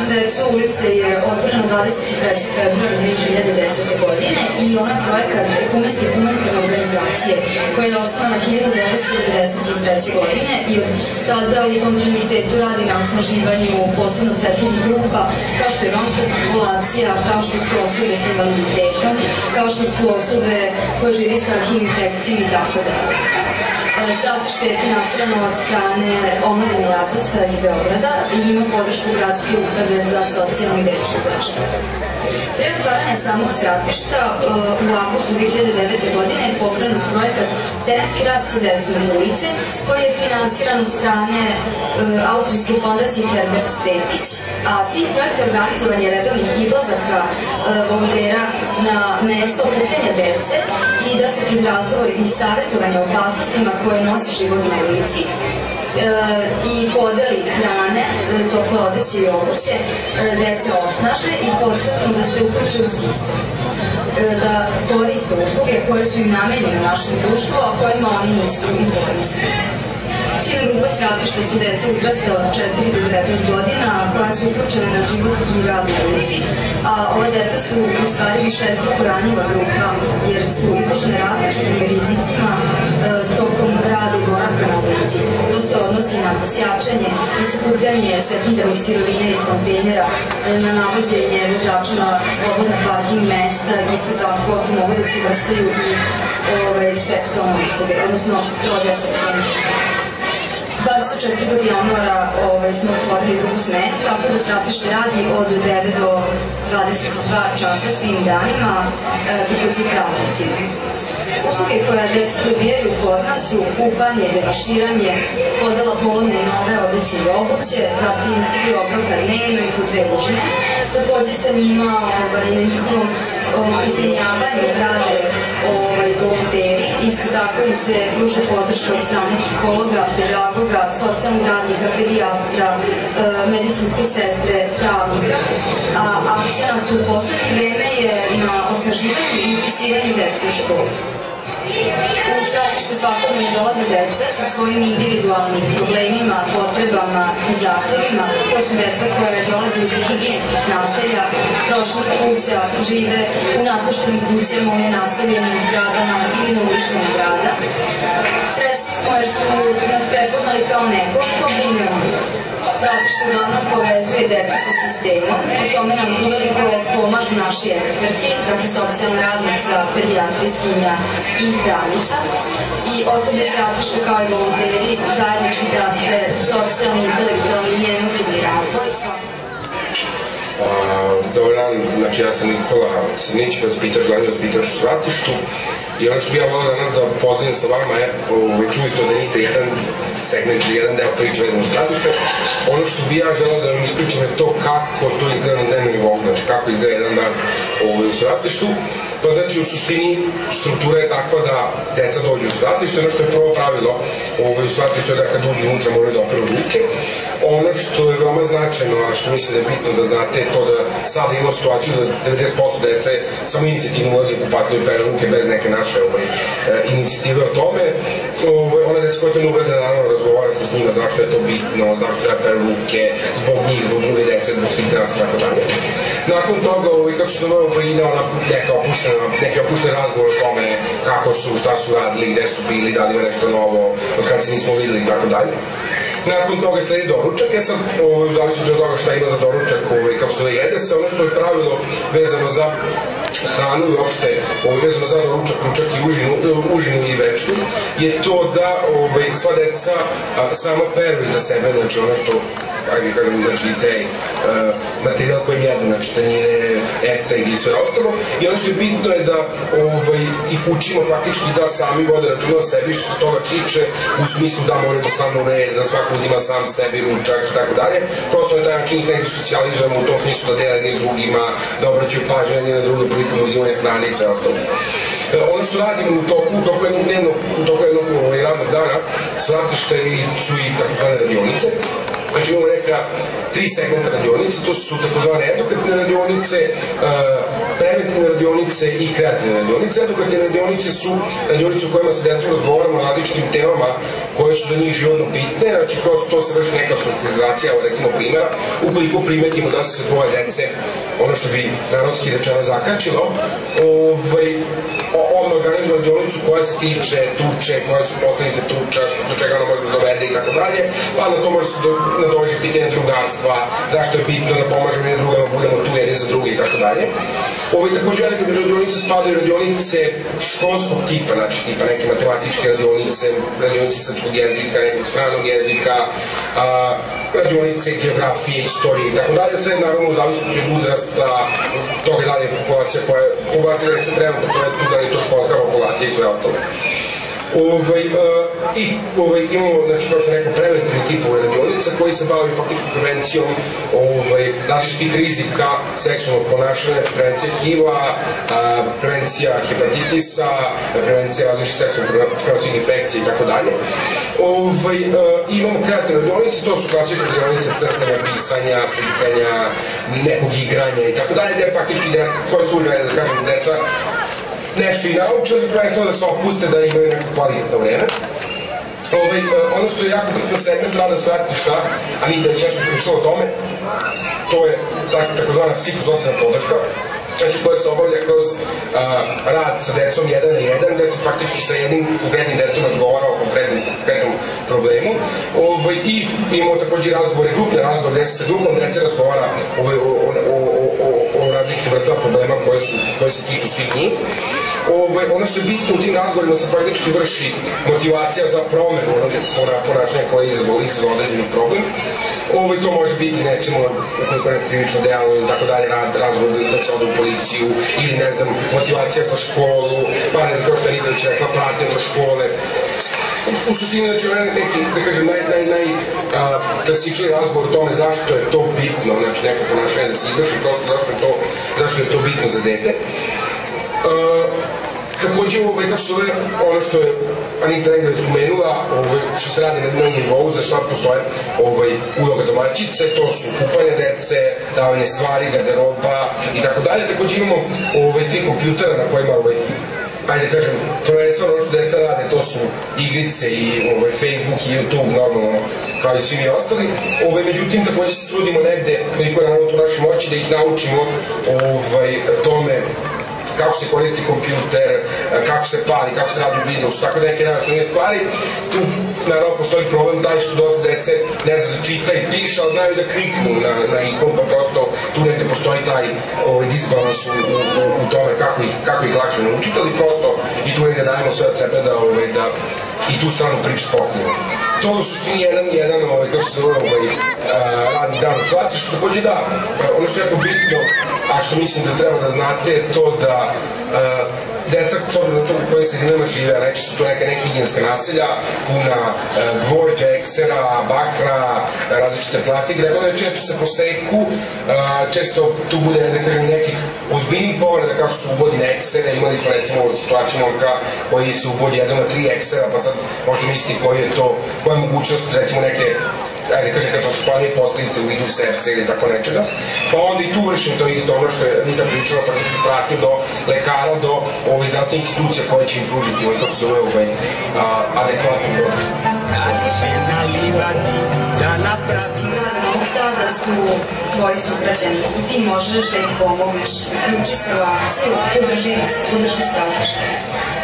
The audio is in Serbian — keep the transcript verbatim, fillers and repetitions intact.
decu ulice je otvoreno dvadeset trećeg februara dve hiljade desete. godine i ona je projekat ekumenske humanitarne organizacije koja je osnovana hiljadu devetsto devedeset treće. godine i od tada u kontinuitetu radi na osnaživanju posebno osetljivih grupa kao što je romska populacija, kao što su osobe sa invaliditetom, kao što su osobe koje živi sa H I V infekcijom i tako dalje. Stratište je finansirano od strane Omladine Lazarsa i Beograda i ima podršku Gradske uprave za socijalnu i dečju zaštitu. Pre otvaranja samog stratišta u avgustu dve hiljade devete. godine je pokrenut projekat Terenski rad sa decom ulice koji je finansiran od strane Austrijske fondacije Herbert Stepić, a cilj projekta je organizovanje redovnih izlazaka volontera na mesto okupljanja dece i da se kroz razgovor i savjetovanje o opasnostima koje nosi život na ulici i podeli hrane, tople odeće i obuće, dece osnaže i posebno da se uključe u sistem, da koriste usluge koje su im namenjene u našem društvu, a kojima oni nisu informisani. Ciljna grupa stratišta su deca uzrasta od četiri do devetnaest godina koja su uključene na život i rad na ulici, a ove deca su u stvari višestruko ranjiva grupa jer su izložene različitim rizicima tokom rada i boravka na ulici. To se odnosi na posjačenje i sakupljanje sekundarnih sirovina iz kontejnera, na navođenje vozača na slobodna parking mesta, isto tako tu mogu da se uvrstaju i seksualne usluge, odnosno prodaja seksualne usluge. dvadeset četvrtog januara smo otvorili drugu smenu, tako da stratište radi od devet do dvadeset dva časa svim danima, takođe i praznicima. Usluge koje deca dobijaju kod nas su kupanje, devaširanje, podela polovne i nove odeće i obuće, zatim tri obroka dnevno i po dve užine. Takođe sa njima na njihovom izvinjavanju rade volonteri, isto tako im se pruža podrška od strane psihologa, pedagoga, socijalnog radnika, pedijatra, medicinske sestre, pravnika. A akcenat u poslednje vreme je na osnaživanju i upisivanju dece u školu. U stratište svakodnevno dolaze deca sa svojim individualnim problemima, potrebama i zahtevima. To su deca koje dolaze iz higijenskih naselja, trošnih kuća, žive u napuštenim kućama, u nenaseljenim zgradama ili na ulicama grada. Srećni smo jer su nas prepoznali kao neko ko brine o njih. Stratište uglavnom povezuje decu sa sistemom, o tome nam uveliko pomažu naši eksperti, dakle socijalna radnica, pedijatrijskinja i pravnica. I osobe stratišta kao i volonteri zajednički prate socijalni, intelektualni i emotivni razvoj. Dobar dan, znači ja sam Nikola Crnić, vaspitač, glavni vaspitač u stratištu. I ono što bih ja volao danas da podelim sa vama je, čuli ste od Anite jedan segment, jedan deo priče vezano stratište. Ono što bih ja želao da vam ispričam je to kako to izgleda na dnevnom nivou, znači kako izgleda jedan dan u stratištu. Pa znači u suštini struktura je takva da deca dođu u stratište, ono što je prvo pravilo u stratištu je da kad uđu unutra moraju da operu ruke. Ono što je veoma značajno, a što mislim da je bitno da znate, je to da sada imamo situaciju da devedeset posto dece samo inicijativno ulazi u kupatilo i pere ruke bez neke naše inicijative o tome. One deca koje to ne uvrede, naravno razgovara se s njima zašto je to bitno, zašto treba pere ruke, zbog njih, zbog druge dece, zbog svih nas i tako dalje. Nakon toga, kako se dobro ide ona neka opuštena, neki opušten razgovor o tome kako su, šta su radili, gde su bili, da li ima nešto novo, od kada se nismo videli i tako dalje. Nakon toga sledi doručak, ja sam, u zavisnosti od toga šta ima za doručak, kako se jede se, ono što je pravilo vezano za hranu i uopšte vezano za doručak, ručak i užinu i večeru, je to da sva deca samo peru iza sebe, znači ono što ajde kažem, znači taj materijal koji im jedu, znači tanjire, esceg i sve ostalo. I ono što je bitno je da ih učimo faktički da sami vode računa o sebi što se toga tiče, u smislu da moraju da stanu u red, da svako uzima sam sebi ručak i tako dalje. Prosto na taj način ih nekde socijalizujemo u tom smislu da dele jedni s drugima, da obraćaju pažnje jedni na druge prilikom uzimanja hrane i sve ostalo. Ono što radimo u toku, u toku jednog dnevnog, u toku jednog radnog dana, stratište su i takozvane radionice. Znači imamo neka tri segmenta radionice, to su takozvane edukativne radionice, preventivne radionice i kreativne radionice. Edukativne radionice su radionice u kojima se decom razgovaramo o različitim temama koje su za njih životno bitne, znači kroz to se vrši neka socijalizacija, evo recimo primjera, ukoliko primetimo da su se dvoje dece, ono što bi narodski rečeno zakačilo, odmah organizuju radionicu koja se tiče tuče, koje su posledice tuča, do čega ono može da dovede i tako dalje, pa na to može se nadođe pitanje drugarstva, zašto je bitno da pomažemo jedne drugima, budemo tu jedni za druge i tako dalje. Takođe, radionice spadaju radionice školskog tipa, znači tipa neke matematičke radionice, radionice srpskog jezika, nekog stranog jezika, radionice geografije, istorije i tako dalje, sve naravno u zavisnosti od uzrasta, toga dalje je populacija koja je, populacija da se trenutno, to je tu da je to školska populacija i sve ostalo. I imamo, znači, kao sam rekao, preventivni tipove radionica koji se bavaju faktičkom prevencijom različitih rizika seksualnog ponašanja, prevencija H I V-a, prevencija hepatitisa, prevencija različitih seksualnog prenosivih infekcija i tako dalje. Imamo kreativne radionice, to su klasične radionice crtanja, pisanja, slikanja, nekog igranja i tako dalje, gde faktički koje služe, da kažem, deca nešto i naučili, prvenstveno da se opuste, da imaju neko kvalitetno vreme. Ono što je jako bitno segment rada svratišta, a Anita je nešto pričala o tome, to je takozvana psihosocijalna podrška, znači koja se obavlja kroz rad sa decom jedan na jedan, gde se faktički sa jednim konkretnim detetom razgovara o konkretnom problemu i imamo takođe razgovore, grupne razgovore, gde se sa grupom dece razgovara o različitim vrstama problema koje se tiču svih njih. Ono što je bitno u tim razgovorima se faktički vrši motivacija za promenu ponašanja koje je izazvalo određeni problem. To može biti, nećemo, ukoliko je krivično delo ili tako dalje, razgovor da se ode u policiju ili, ne znam, motivacija za školu, pa ne znam, kao što je Anita već rekla, pratnja do škole. U suštini, znači, neki, da kažem, najklasičniji razgovor o tome zašto je to bitno, znači, neko ponašanje da se izvrši, prosto zašto je to bitno za dete. Takođe, ono što je Anita negde spomenula, što se radi na dnevnom nivou, za šta postoje uloga domaćice, to su kupanje dece, davanje stvari, garderoba i tako dalje. Takođe imamo tri kompjutera na kojima, ajde kažem, prvenstveno ono što deca rade, to su igrice i Facebook i YouTube, normalno, kao i svi mi ostali. Međutim, takođe se trudimo negde, koliko je naravno to naše moći, da ih naučimo tome kako se koristi kompjuter, kako se pali, kako se radi u Windowsu, tako da neke najosnovnije stvari. Tu, naravno, postoji problem taj što dosta dece ne zna da čita i piše, ali znaju da kliknu na ikon, pa prosto tu negde postoji taj disbalans u tome kako ih lakše naučiti, ali prosto i tu negde dajemo sve od sebe da i tu stranu priče pokriju. To je u suštini jedan, kako se zove, radni dan u svratištu. Takođe da, ono što je jako bitno, a što mislim da treba da znate, je to da deca, s obzirom na to u kojim sredinama žive, a neće su to neka nehigijenska naselja, puna gvožđa, eksera, bakra, različite plastike, tako da često se poseku, često tu bude, da kažem, nekih ozbiljnih povreda, kao što su ubodine eksere, imali smo recimo situaciju momka koji su ubodi jedan na tri eksera, pa sad možete misliti koji je to, koja je mogućnost, recimo neke, ajde kažem, katastrofalnije posledice u vidu sepse ili tako nečega. Pa onda i tu vršim to isto, ono što je Anita pričala, faktički pratnju do lekara, do ovih zdravstvenih institucija koje će im pružiti ovaj, kako se zove, ovaj, adekvatnu podršku. Grada Novog Sada su tvoji sugrađani i ti možeš da im pomogneš. Uključi se u akciju, podrži stratište.